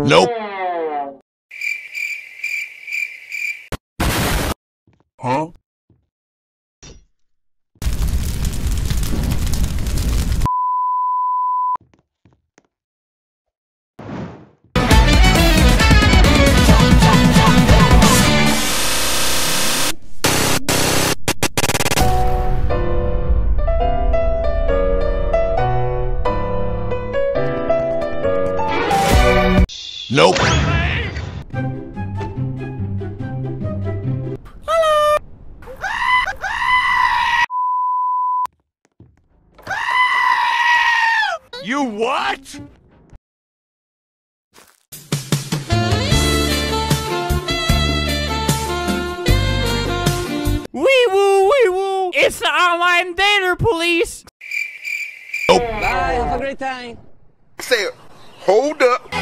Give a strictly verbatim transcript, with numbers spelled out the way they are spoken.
Nope. Huh? Nope. Hello. You what? Wee woo, wee woo! It's the online dater police! Nope. Bye, have a great time. Say, hold up.